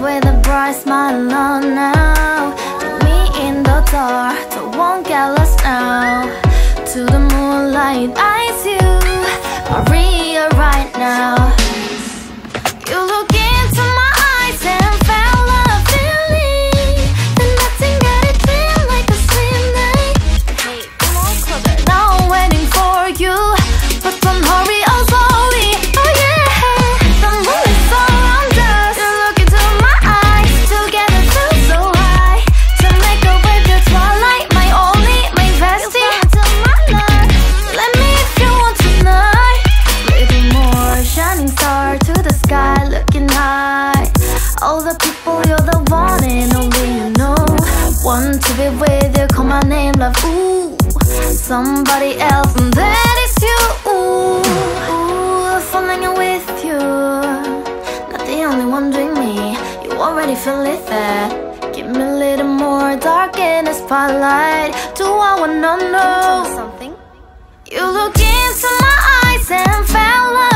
with a bright smile on now. Take me in the dark, so won't get lost now. To the moonlight, eyes you are real right now. You look into my eyes and felt a feeling that nothing got it feel like a slim night. Hey, come on closer. Now I'm waiting for you, but don't hurry, oh slowly. Oh yeah, the moon is around us. You look into my eyes, together feel so high. To make a way through twilight, my only, my bestie. You come into my life, let me if you want tonight. Little more shining star to the sky, looking high. All the people, you're the one and only you know. Want to be with you, call my name, love, ooh. Somebody else, and that is you, ooh. Falling in with you, not the only one doing me. You already feel it there. Give me a little more dark in the spotlight. Do I wanna know something? You look into my eyes and fell